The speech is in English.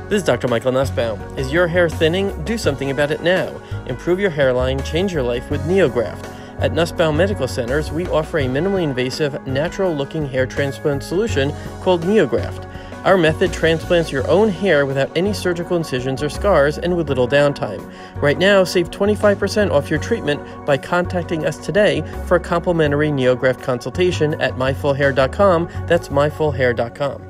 This is Dr. Michael NUSBAUM. Is your hair thinning? Do something about it now. Improve your hairline, change your life with NEOGRAFT. At NUSBAUM Medical Centers, we offer a minimally invasive, natural-looking hair transplant solution called NEOGRAFT. Our method transplants your own hair without any surgical incisions or scars and with little downtime. Right now, save 25% off your treatment by contacting us today for a complimentary NEOGRAFT consultation at myfullhair.com. That's myfullhair.com.